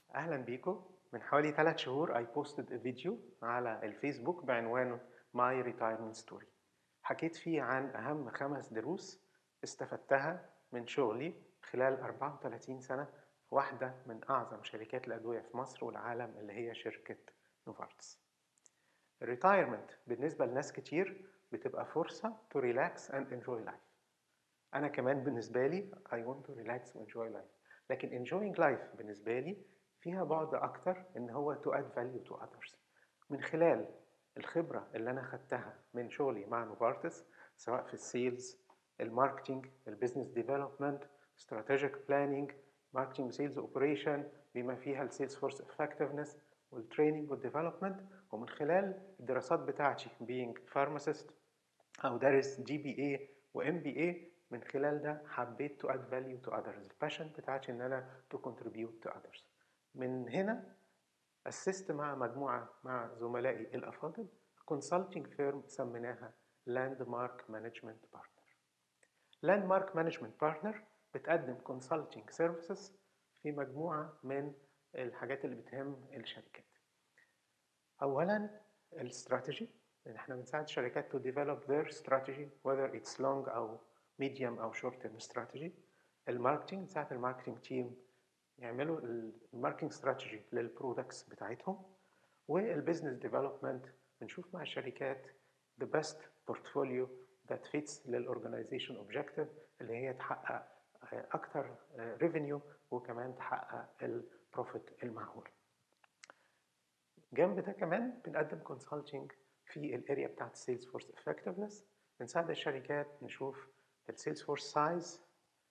أهلا بيكم. من حوالي 3 شهور I posted a فيديو على الفيسبوك بعنوانه My Retirement Story. حكيت فيه عن أهم 5 دروس استفدتها من شغلي خلال 34 سنة في واحدة من أعظم شركات الأدوية في مصر والعالم اللي هي شركة نوفارتس. الريتايرمنت بالنسبة لناس كتير بتبقى فرصة to relax and enjoy life. أنا كمان بالنسبة لي I want to relax and enjoy life. لكن enjoying life بالنسبة لي فيها بعد أكتر إن هو to add value to others. من خلال الخبرة اللي أنا خدتها من شغلي مع نوفارتس سواء في السيلز، الماركتينج، البيزنس ديفلوبمنت، strategic planning، ماركتينج سيلز اوبريشن بما فيها السيلز فورس effectiveness والتريننج والديفلوبمنت، ومن خلال الدراسات بتاعتي being pharmacist أو دارس GBA و MBA. من خلال ده حبيت to add value to others. الباشن بتاعتي إن أنا to contribute to others. من هنا أسست مع زملائي الأفاضل consulting firm سميناها Landmark Management Partner. Landmark Management Partner بتقدم consulting services في مجموعة من الحاجات اللي بتهم الشركات. أولاً الاستراتيجي، إن إحنا بنساعد الشركات to develop their strategy whether it's long أو medium أو short term strategy. الماركتينج، نساعد الماركتينج تيم يعملوا الماركتينج استراتيجي للبرودكتس بتاعتهم. والبيزنس ديفلوبمنت بنشوف مع الشركات the best portfolio that fits للorganization objective اللي هي تحقق أكتر revenue وكمان تحقق البروفيت المعقول. جنب ده كمان بنقدم كونسلتنج في الاريا بتاعت السيلز فورس افكتفنس. بنساعد الشركات نشوف السيلز فورس سايز،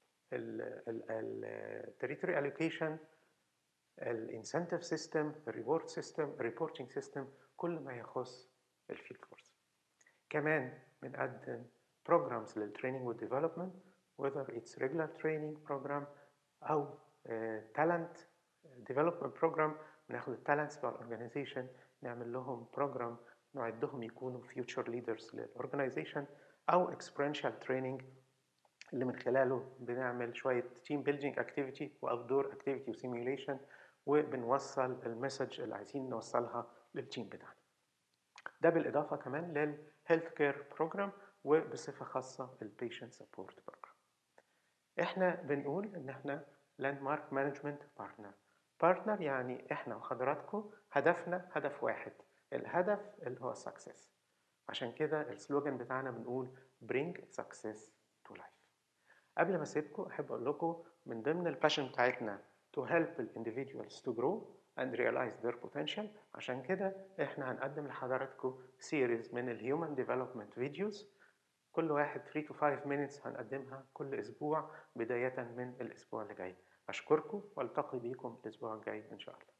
التريتوري الوكيشن، الانسنتيف سيستم، الريورد سيستم، الريبورتنج سيستم، كل ما يخص الفيلد فورس. كمان بنقدم programs للتريننج والديفلوبمنت whether it's regular training program أو talent development program. بناخد التالنتس بتاع الاورجانيزيشن نعمل لهم بروجرام نعدهم يكونوا future leaders للاورجانيزيشن، أو experiential training اللي من خلاله بنعمل شوية team building activity و outdoor activity و simulation وبنوصل المسج اللي عايزين نوصلها للتيم بتاعنا. ده بالإضافة كمان للهيلث كير بروجرام وبصفة خاصة البيشنت سبورت بروجرام. احنا بنقول ان احنا لاندمارك مانجمنت بارتنر، يعني احنا وحضراتكم هدفنا هدف واحد، الهدف اللي هو السكسس. عشان كده السلوجان بتاعنا بنقول bring success to life. قبل ما اسيبكم احب اقول لكم من ضمن الباشن بتاعتنا to help individuals to grow and realize their potential. عشان كده احنا هنقدم لحضراتكم series من الهيومن ديفلوبمنت فيديوز، كل واحد 3 to 5 minutes هنقدمها كل أسبوع بداية من الأسبوع اللي جاي. أشكركم والتقي بكم الأسبوع الجاي إن شاء الله.